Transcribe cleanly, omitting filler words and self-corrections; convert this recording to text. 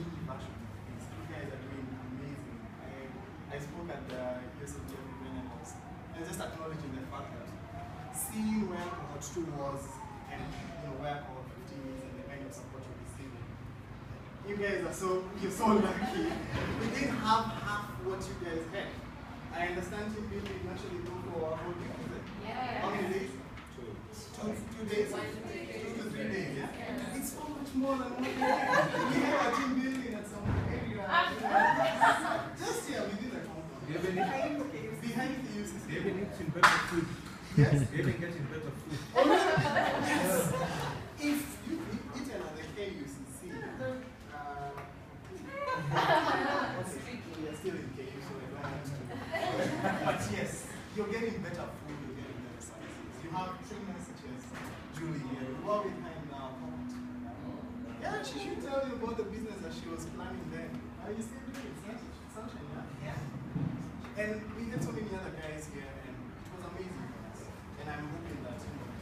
version of things. You guys are doing amazing. I spoke at the USADF Grant Award, and just acknowledging the fact that seeing where Cohort 2 was and where Cohort 15 is and the kind of support you're receiving. You guys are you're so lucky. We didn't have half what you guys had. I understand team building actually go for how many days? Yeah. How many days? 2 days? 2 to 3 days, yeah? It's so much more than what we did. We have a team building at some area. Just here, we did a compound. Behind the UCC. They've been eating better food. Yes. They've been getting better food. Oh, yes. If you eat another KUCC, we are still in KU, so I don't want to. But yes, you're getting better food, you're getting better services. You have trainers such as Julie here, who are behind now. Yeah, she should tell you about the business that she was planning then. Are you still doing it? Sunshine, yeah? And we had so many other guys here, and it was amazing for us. And I'm hoping that